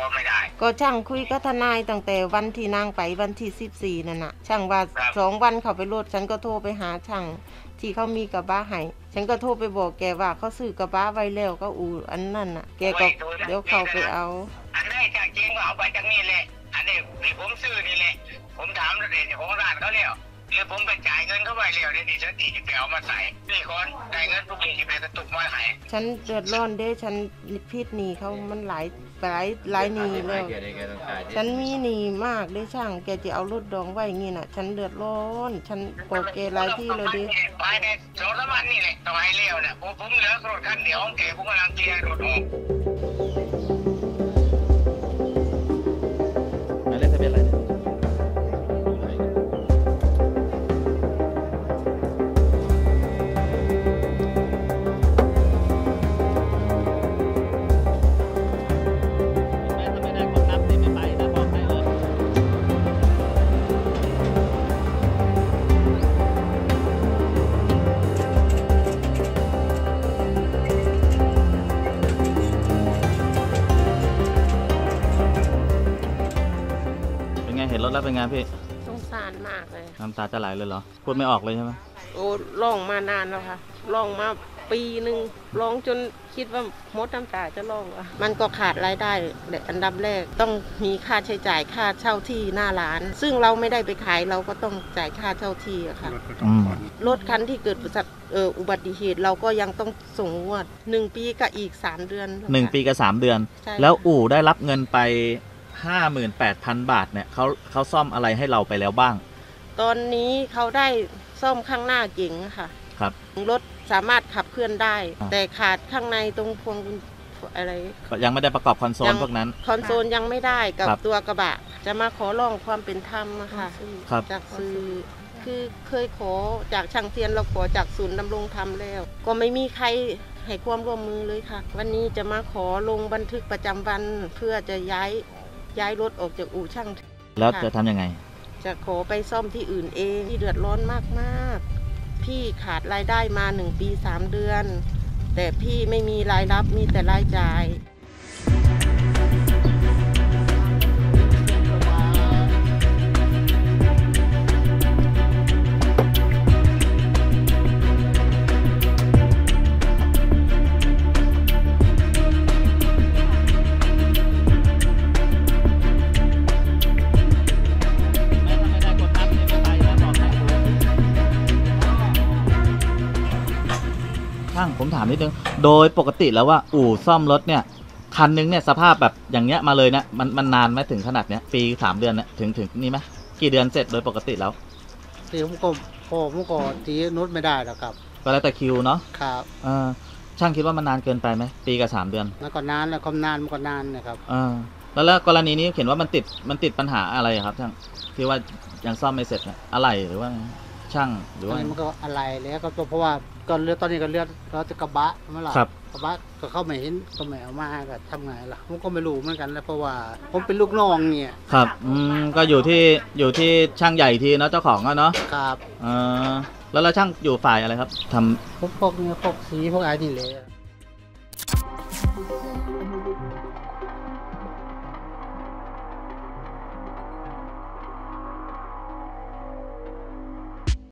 ไม่ได้ก็ช่างคุยกับทนายตั้งแต่วันที่นางไปวันที่14นั่นน่ะช่างว่า2 วันเขาไปรถฉันก็โทรไปหาช่างที่เขามีกระบะให้ฉันก็โทรไปบอกแกว่าเขาซื้อกระบะไว้แล้วก็อู่อันนั่นน่ะแกก็เดี๋ยวเขาไปเอาอันนี้จากจริงก็เอาไปจากนี่แหละอันนี้ที่ผมซื้อนี่แหละผมถามเลยเนี่ยของร้านเขาแล้วหรือผมไปจ่ายเงินเข้าไปแล้วเดี๋ยวนี้ฉันตีจะเอามาใส่นี่คนจ่ายเงินทุกทีไปกระตุกมาให้ฉันเดือดร้อนเด้ฉันพิษหนี้เขามันหลายหนี้แล้วฉันมีหนี้มากได้ช่างแกจะเอารถดองไว้งี้น่ะฉันเดือดร้อนฉันบอกแกหลายที่เลยดิไปใน2-3 วันนี่แหละต่อให้เร็วเนี่ยผมเหลือรถคันเดียวของแกผมกำลังเคลียร์รถออกหมายเลขทะเบียนอะไรเนี่ยเห็นรถแล้วเป็นไงพี่สงสารมากเลยน้ำตาจะไหลเลยเหรอพูดไม่ออกเลยใช่ไหมโอ้ร้องมานานแล้วค่ะร้องมาปีหนึ่งร้องจนคิดว่ามดน้ำตาจะร้องอ่ะมันก็ขาดรายได้อันดับแรกต้องมีค่าใช้จ่ายค่าเช่าที่หน้าร้านซึ่งเราไม่ได้ไปขายเราก็ต้องจ่ายค่าเช่าที่อะค่ะรถคันที่เกิดอุบัติเหตุเราก็ยังต้องส่งงวด1 ปีกับอีก3 เดือน 1 ปีกับ3 เดือนแล้วอู่ได้รับเงินไป58,000 บาทเนี่ยเขาซ่อมอะไรให้เราไปแล้วบ้างตอนนี้เขาได้ซ่อมข้างหน้าเก๋งค่ะครับรถสามารถขับเคลื่อนได้แต่ขาดข้างในตรงพวงอะไรยังไม่ได้ประกอบคอนโซลพวกนั้นคอนโซลยังไม่ได้กับตัวกระบะจะมาขอร้องความเป็นธรรมค่ะจากสื่อคือเคยขอจากช่างเทียนเราขอจากศูนย์ดำรงธรรมแล้วก็ไม่มีใครให้ความร่วมมือเลยค่ะวันนี้จะมาขอลงบันทึกประจำวันเพื่อจะย้ายรถออกจากอู่ช่างแล้วจะทำยังไงจะขอไปซ่อมที่อื่นเองที่เดือดร้อนมากๆพี่ขาดรายได้มา1 ปี 3 เดือนแต่พี่ไม่มีรายรับมีแต่รายจ่ายผมถามนิดนึงโดยปกติแล้วว่าอู่ซ่อมรถเนี่ยคันนึงเนี่ยสภาพแบบอย่างเงี้ยมาเลยนะมันนานไหมถึงขนาดเนี้ยปี3 เดือนเนี่ยถึงนี่ไหมกี่เดือนเสร็จโดยปกติแล้วผมก็ทีนุชไม่ได้หรอกครับก็แล้วแต่คิวเนาะครับช่างคิดว่ามันนานเกินไปไหมปีกับ3 เดือนแล้วก็นานแล้วความนานมันก็นานนะครับแล้วกรณีนี้เห็นว่ามันติดปัญหาอะไรครับช่างที่ว่ายังซ่อมไม่เสร็จนะอะไรหรือว่าช่างหรือว่ามันก็อะไรแล้วก็เพราะว่าก็เลือดตอนนี้ก็เลือดเราจะกระบะเมื่อไหร่กระบะก็เข้าไม่เห็นก็ไม่เอามาก็ทำไงล่ะผมก็ไม่รู้เหมือนกันแล้วเพราะว่าผมเป็นลูกน้องเนี่ยครับก็อยู่ที่ช่างใหญ่ทีเนาะเจ้าของเนาะครับแล้วช่างอยู่ฝ่ายอะไรครับทำพวกนี้พวกสีพวกอะไรนี่เลย